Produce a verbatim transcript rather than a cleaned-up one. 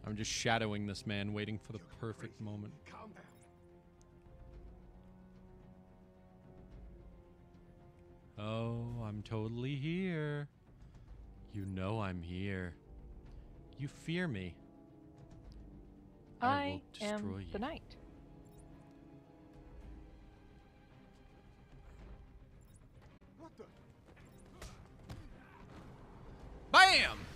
I'm just shadowing this man, waiting for the perfect moment. Calm down. Oh, I'm totally here. You know I'm here. You fear me. I, I will destroy am you. the knight. What the? Bam!